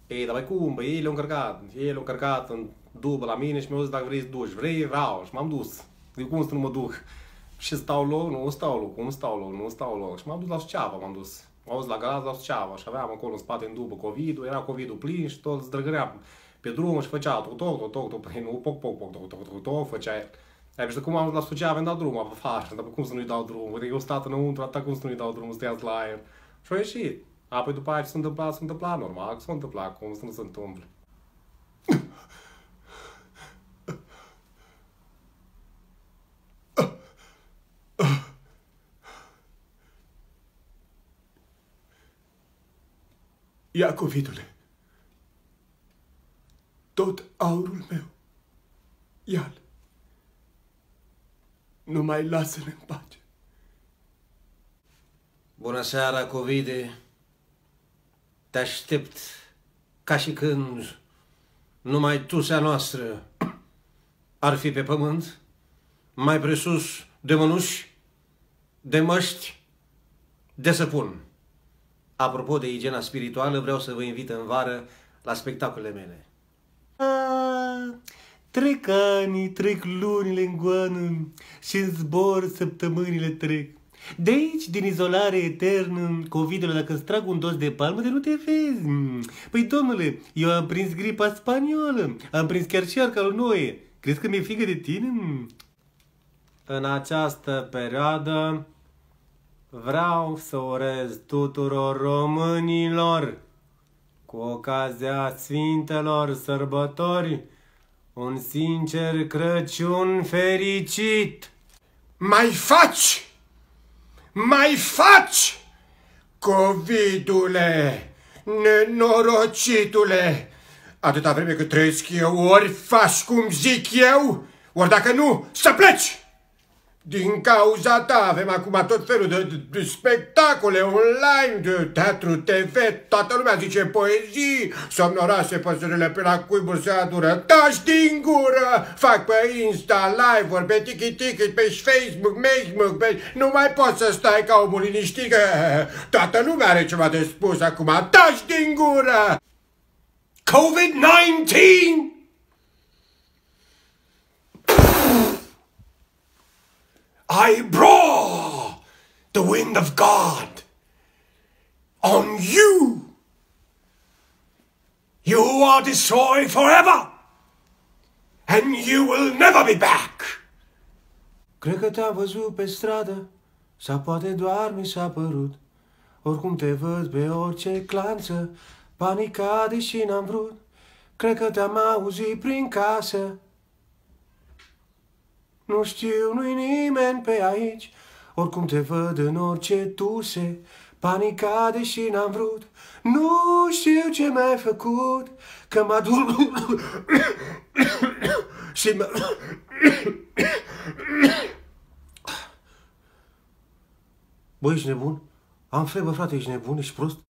Ei, dar cum? Băi, ei le-au încărcat în dubă la mine și mi-au zis dacă vrei să duci. Vrei? Vreau. Și m-am dus. Zic, cum să nu mă duc? Și stau loc? Nu stau loc. Cum stau loc? Nu stau loc. Și m-am dus la Suceava, m-am dus. M-am dus la Galați, la Suceava și aveam acolo în spate în dubă COVID-ul, era COVID-ul plin și tot zdrăgăream pe drum și făcea toc, păi nu, poc, făcea el. Ai văzut cum am dus la Suceava, îmi dau drumul afară, dar cum să nu-i dau drumul? Eu stat înăuntru, atâta cum să nu-i dau drumul, stăiați la aer. Și-a ieșit. Apoi după aia ce s-a întâmplat normal, că s-a întâmplat, cum să nu se întâmple. Ia, COVID-ule, tot aurul meu, ia-l, nu mai lasă-l în pace. Bună seara, Covide. Te aștept ca și când numai tusea noastră ar fi pe pământ, mai presus de mănuși, de măști, de săpun. Apropo de igiena spirituală, vreau să vă invit în vară la spectacolele mele. Trec anii, trec lunile în goană și în zbor săptămânile trec. De aici, din izolare eternă, COVID-ul, dacă îți trag un dos de palmă, de nu te vezi. Păi, domnule, eu am prins gripa spaniolă, am prins chiar și arca lui Noe. Crezi că mi-e frică de tine? În această perioadă vreau să urez tuturor românilor, cu ocazia Sfintelor Sărbători, un sincer Crăciun fericit! Mai faci, COVID-ule, nenorocitule! Atâta vreme cât trăiesc eu, ori faci cum zic eu, ori dacă nu, să pleci! Din cauza ta avem acum tot felul de spectacole online, de teatru TV, toată lumea zice poezii, somnoroase păsările pe la cuiburi se adură, taci din gură, fac pe Insta live-uri, pe Tiki-Tiki, pe Facebook, nu mai poți să stai ca omul liniștit, că toată lumea are ceva de spus acum, taci din gură! COVID-19! I brought the wind of God on you. You are destroyed forever, and you will never be back. Cred că te-am văzut pe stradă, sau poate doar mi s-a părut. Oricum te văd pe orice clanță, panica deși n-am vrut. Cred că te-am auzit prin casă. Nu știu, nu-i nimeni pe aici, oricum te văd în orice tuse, panica deși n-am vrut. Nu știu ce mi-ai făcut, că m-a dus și mă... Băi, ești nebun? Am febră, frate, ești nebun, ești prost?